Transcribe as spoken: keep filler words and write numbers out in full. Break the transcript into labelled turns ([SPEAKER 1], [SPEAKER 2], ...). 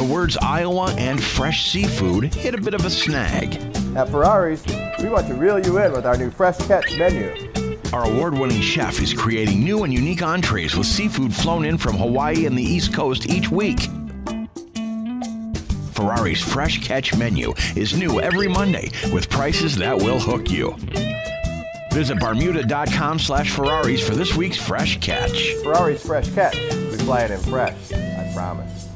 [SPEAKER 1] words Iowa and fresh seafood hit a bit of a snag.
[SPEAKER 2] At Ferrari's, we want to reel you in with our new Fresh Catch menu.
[SPEAKER 1] Our award-winning chef is creating new and unique entrees with seafood flown in from Hawaii and the East Coast each week. Ferrari's Fresh Catch menu is new every Monday with prices that will hook you. Visit Bermuda.com slash Ferraris for this week's Fresh Catch.
[SPEAKER 2] Ferrari's Fresh Catch. We fly it in fresh, I promise.